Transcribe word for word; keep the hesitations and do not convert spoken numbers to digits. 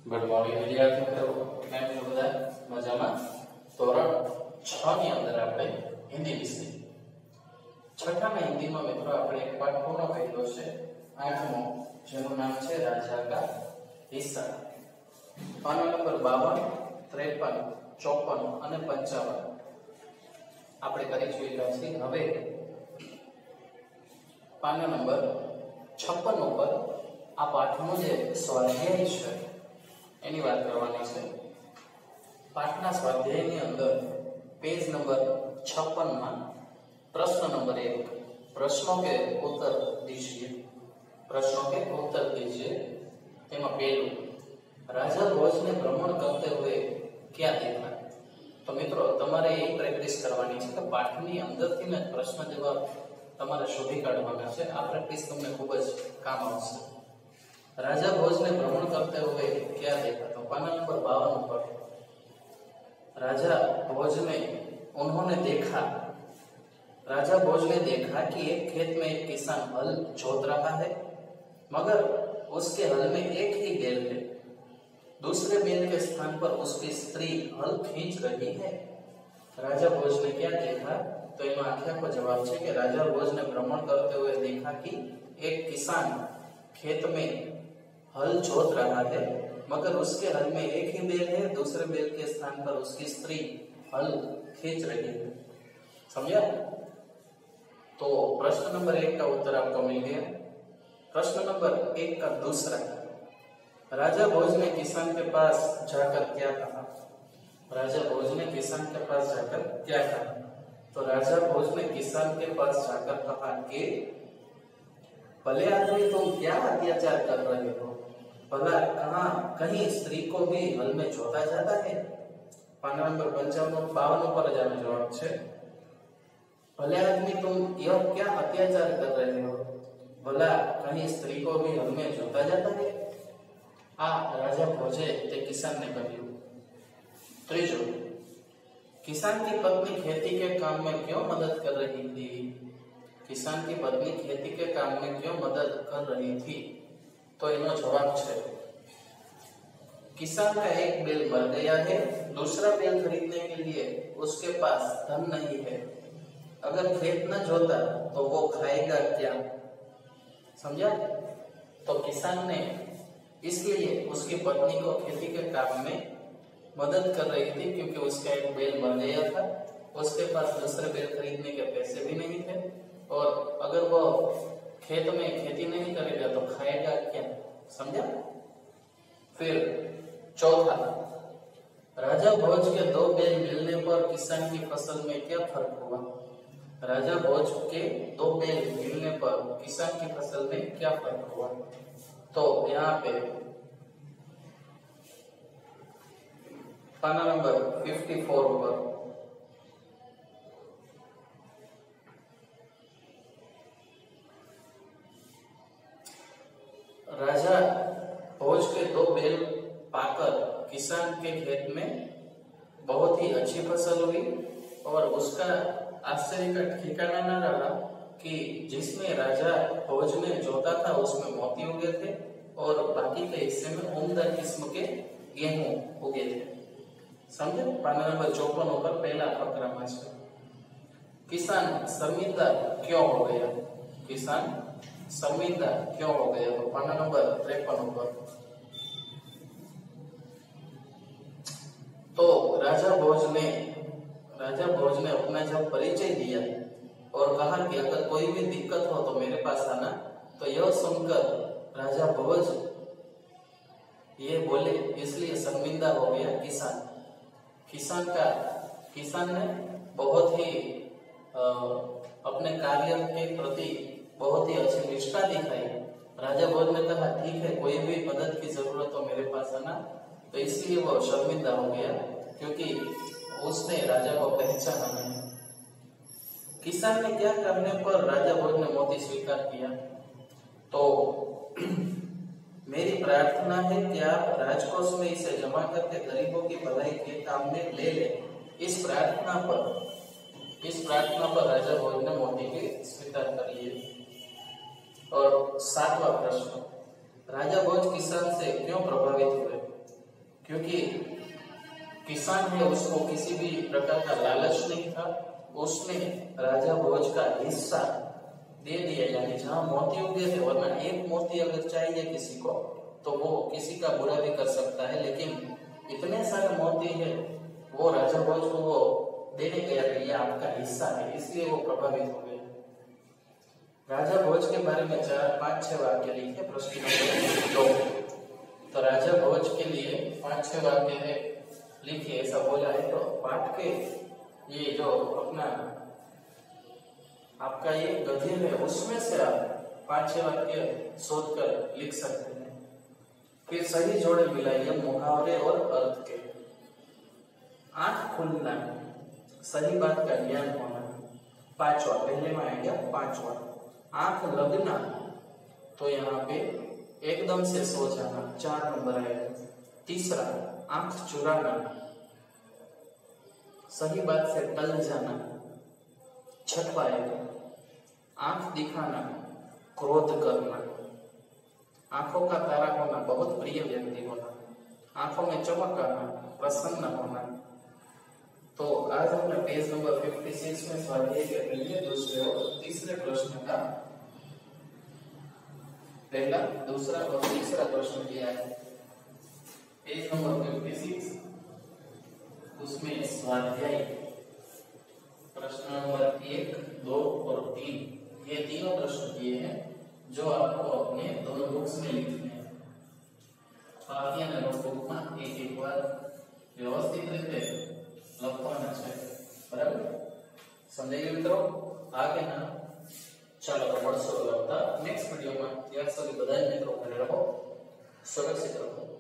Good morning विद्यार्थी मित्रों, કેમ છો બધા? મજામાં? ધોરણ છ ની અંદર આપણે હિન્દી વિષય છઠ્ઠામાં હિન્દીમાં મિત્રો આપણે એક પાઠ પૂર્ણ કર્યો છે આઠમો, જેનું નામ છે રાજા કા હિસ્સા. પાના નંબર બાવન, ત્રેપન, ચોપન અને પંચાવન આપણે કરી ચૂક્યા છીએ. હવે પાના નંબર છપ્પન ઉપર આ પાઠનો જે સ્વાધ્યાય છે એની વાત કરવાની છે. પાઠના સ્વાધ્યાયની અંદર પેજ નંબર छप्पन માં प्रश्न नंबर एक, प्रश्नों के उत्तर दीजिए. प्रश्नों के उत्तर दीजिए. તેમાં પહેલું, રાજા ભોજને ભ્રમણ કરते हुए क्या देखा? તો મિત્રો તમારે એ પ્રેક્ટિસ કરવાની છે કે પાઠની અંદરથી ને પ્રશ્ન જવાબ તમારે શોધી કાઢવાના છે. આ પ્રેક્ટિસ તમને ખૂબ જ કામ આવશે. राजा भोज ने भ्रमण करते हुए क्या देखा? तो पाना नंबर बावन पर राजा भोज ने उन्होंने देखा राजा भोज ने देखा कि एक खेत में एक किसान हल जोत रहा है, मगर उसके हल में एक ही बैल है. दूसरे बैल के स्थान पर उसकी स्त्री हल खींच रही है. राजा भोज ने क्या देखा? तो एમાં આખા को जवाब છે કે राजा भोज ने भ्रमण करते हुए देखा कि एक किसान खेत में हल जोत रहा है, मगर उसके हल में एक ही बैल है. दूसरे बैल के स्थान पर उसकी स्त्री हल खींच रही है. समझा? तो प्रश्न नंबर एक का उत्तर आपको मिल गया. प्रश्न नंबर एक का दूसरा, राजा भोज ने किसान के पास जाकर क्या कहा? राजा भोज ने किसान के पास जाकर क्या कहा? तो राजा भोज ने किसान के पास जाकर कहा कि भले आदमी तुम क्या अत्याचार कर रहे हो? भला कहाँ कहीं स्त्री को भी हल में जोता जाता है? पाना नंबर पंचावन बावन पर जाने जवाब है, भले आदमी तुम यह क्या अत्याचार कर रहे हो? भला कहीं स्त्री को भी हल में जोता जाता है? आ राजा भोजे ते किसान ने कह્યું. ત્રીજો, किसान की पत्नी खेती के काम में क्यों मदद कर रही थी? किसान की पत्नी खेती के काम में क्यों मदद कर रही थी? तो इनो जवाब है, किसान का एक बैल मर गया है, दूसरा बैल खरीदने के लिए उसके पास धन नहीं है. अगर खेत न जोता तो वो खाएगा क्या? समझा? तो किसान ने इसलिए उसकी पत्नी को खेती के काम में मदद कर रही थी क्योंकि उसका एक बैल मर गया था, उसके पास दूसरे बैल खरीदने के पैसे भी नहीं थे, और अगर वो खेत में खेती नहीं करेगा तो खाएगा क्या? समझा? फिर चौथा, राजा भोज के दो बैल मिलने पर किसान की फसल में क्या फर्क हुआ? राजा भोज के दो बैल मिलने पर किसान की फसल में क्या फर्क हुआ? तो यहाँ पे पाना नंबर चौवन पर राजा भोज के दो बैल पाकर किसान के खेत में बहुत ही अच्छी फसल हुई, और उसका आश्चर्य का ठिकाना न रहा कि जिसमें राजा भोज ने जोता था उसमें मोती उगे थे, और बाकी के हिस्से में उम्दा किस्म के गेहूं उगे थे. समझे? पाना नंबर चौपन पर पहला फकरा में है, किसान शर्मिंदा क्यों हो गया? किसान शर्मिंदा क्यों हो गया? तो पाना नंबर तिरपन पर, तो राजा भोज ने राजा भोज ने अपना जब परिचय दिया और कहा कि अगर कोई भी दिक्कत हो तो मेरे पास आना, तो यह सुनकर राजा भोज ये बोले, इसलिए शर्मिंदा हो गया किसान. किसान का किसान ने बहुत ही आ, अपने कार्य के प्रति बहुत ही अच्छी निष्ठा दिखाई. राजा भोज ने कहा ठीक है, कोई भी मदद की जरूरत हो मेरे पास आना, तो इसलिए वो शर्मिंदा हो गया क्योंकि उसने राजा को पहचाना नहीं. किसान ने क्या करने पर राजा भोज ने मोती स्वीकार किया? तो मेरी प्रार्थना है कि आप राजकोष में इसे जमा करके गरीबों की भलाई के काम में ले ले. इस प्रार्थना पर इस प्रार्थना पर राजा भोज ने मोती के स्वीकार करिए. और सातवां प्रश्न, राजा भोज किसान से क्यों प्रभावित हुए? क्योंकि किसान है उसको किसी भी प्रकार का लालच नहीं था, उसने राजा भोज का हिस्सा दे दिया, यानी जहां मोती उगे थे, वरना एक मोती अगर चाहिए किसी को तो वो किसी का बुरा भी कर सकता है, लेकिन इतने सारे मोती है वो राजा भोज को वो देने गया कि ये आपका हिस्सा है, इसलिए वो प्रभावित हो गए। राजा भोज के बारे में चार पांच छह वाक्य लिखे, प्रश्न नंबर दो। तो राजा भोज के लिए पांच छह वाक्य है लिखिए, ऐसा बोला है। तो पाठ के ये जो अपना आपका ये गद्य है उसमें से आप पांच छह वाक्य सोच कर लिख सकते हैं। फिर सही जोड़े मिलाइए मुहावरे और अर्थ के। आंख खुलना, सही बात का ज्ञान होना, पांचवा, पहले में आएगा पांचवा। आंख लगना, तो यहाँ पे एकदम से सो जाना, चार नंबर आएगा। तीसरा, आंख चुराना, सही बात से टल जाना, छठवा आएगा। आंख दिखाना, क्रोध करना, आंखों का तारा होना, बहुत प्रिय व्यक्ति होना, आंखों में चमक आना, प्रसन्न होना। तो आज हमने पेज नंबर छप्पन में स्वाध्याय के पहले, दूसरे और तीसरे प्रश्न का पहला, दूसरा और तीसरा प्रश्न किया है। पेज नंबर छप्पन, उसमें स्वाध्याय प्रश्न नंबर एक, दो और तीन, ये तीनों प्रश्न किए हैं जो आपको अपने दोनों बुक्स में लिखने हैं। आप ये नोटबुक में एक एक बार व्यवस्थित रीते લખવાના છે, બરાબર? સમજાઈ ગયું મિત્રો? આગે ના ચાલો તો મળશું લખતા નેક્સ્ટ વિડિયોમાં. ત્યાં સુધી બધા જ મિત્રો ઘરે રહો, સુરક્ષિત રહો.